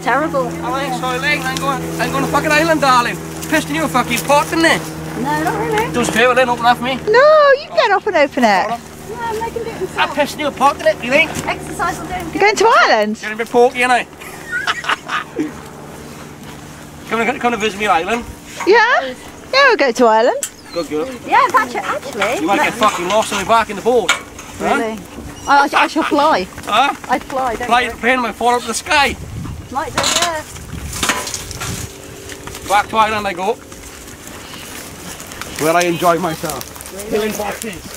terrible. I ain't so late. I'm going to fucking island, darling. Pissed in your fucking pot, didn't it? No, not really. Does favour then, open that for me. No, you can get up and open it. No, I'm making it I myself. pissed in your pot, did it, you think? Exercise will do him good. You're going to Ireland? Getting a bit porky, ain't I? Come to visit me island. Yeah? Yeah, we'll go to Ireland. Good girl. Yeah, actually. You might get fucking lost on the back in the boat. Really? I shall fly. Huh? I'd fly, don't Fly you? the plane might fall up to the sky. Might do, yeah. Back to Ireland I go. Where I enjoy myself. Really? Killing boxes.